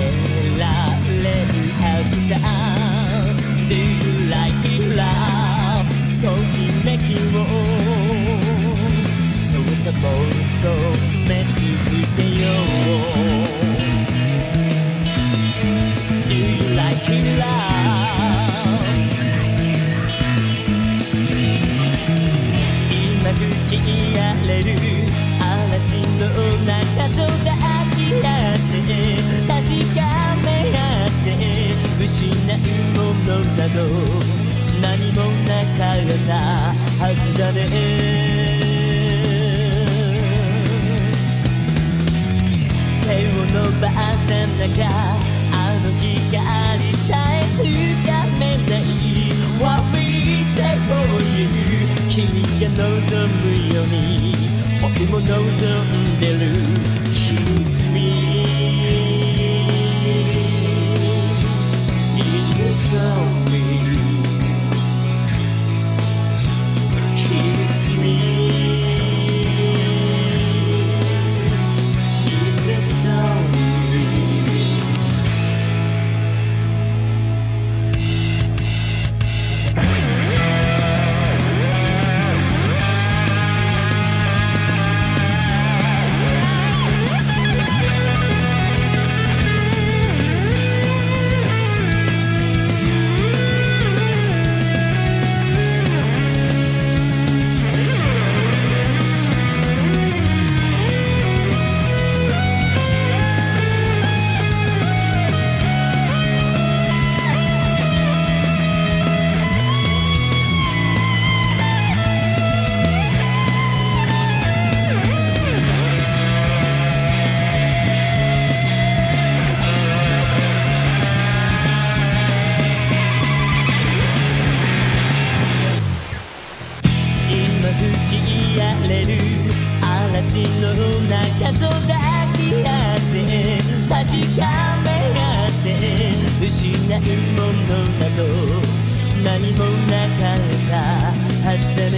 られるはずさ Do you like love ときめきをそうさもっと目続けよう Do you like love 今吹き荒れる嵐の中空き合って確かめ合って失うものなど何もなかったはずだね手を伸ばさなきゃあの光さえつかめない What we did for you 君が望むように僕も望んでる Kiss me Kiss me Kiss me Kiss me 嵐の中空き合って確かめ合って失うものなど何もなかったはずだね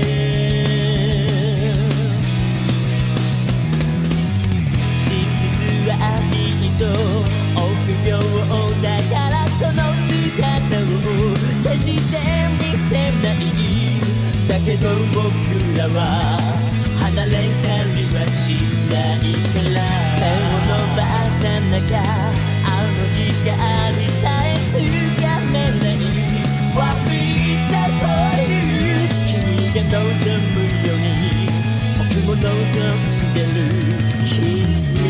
真実はきっと臆病だからその姿を決して見せないだけど僕らは離れたりはしないから手を伸ばさなきゃあの光さえつかめない What we did for you 君が望むように僕も望んでる Kiss me